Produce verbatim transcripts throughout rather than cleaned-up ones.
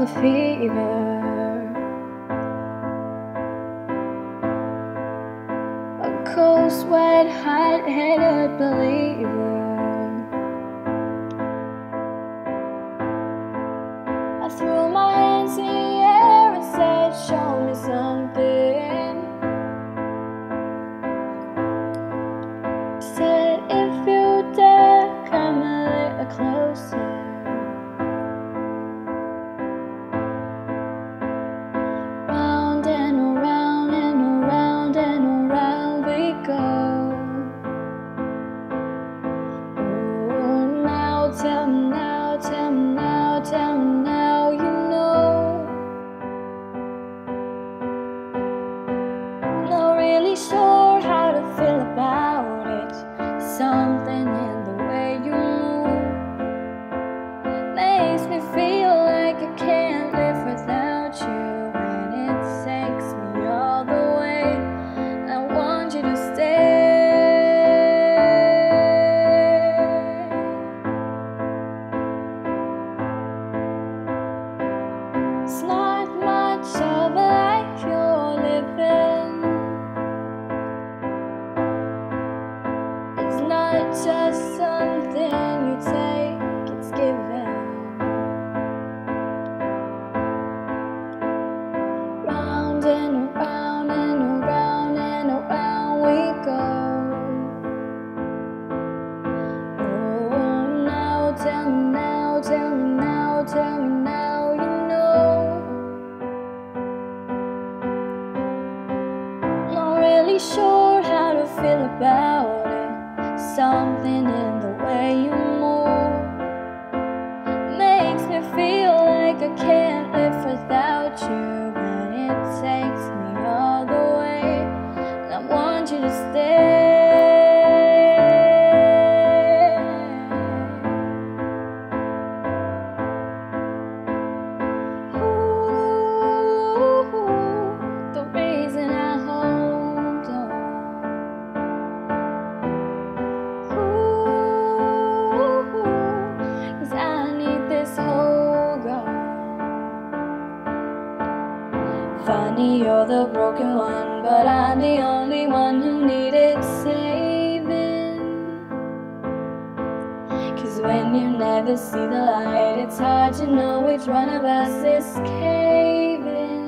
a fever, a cold sweat, hot-headed believer. I threw my hands in the air and said, show me something. Said, if you dare, come a little closer. Round and around and around and around we go. Oh, now tell me now, tell me now, tell me now, you know. Not really sure how to feel about it. Something in the way you move makes me feel like I can't live without you, and it takes me all the way. I want you to stay. It's not much of a life you're living. It's not just something you take, it's given. Round and around and around and around we go. Oh, now tell me now, tell me now, tell me now, you know. Not really sure how to feel about it. Something in the way you move makes me feel like I can't live without you, and it takes me all the way. And I want you to stay. Ooh, the reason I hold on. Cause I need this whole girl. Funny, you're the broken one, but I'm the only one who needed saving. Cause when you never see the light, it's hard to know which one of us is caving.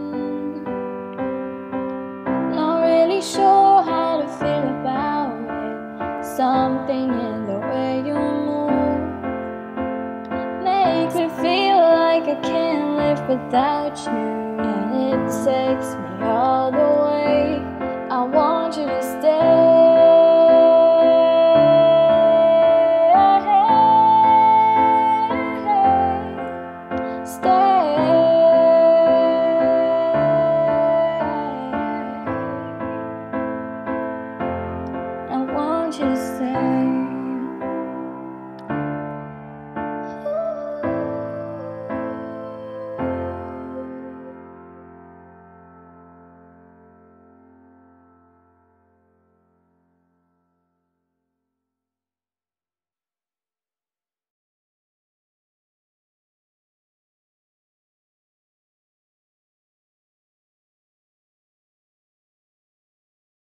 Not really sure how to feel about it. Something in the way you move makes me feel like I can't live without you, and it takes me all the way.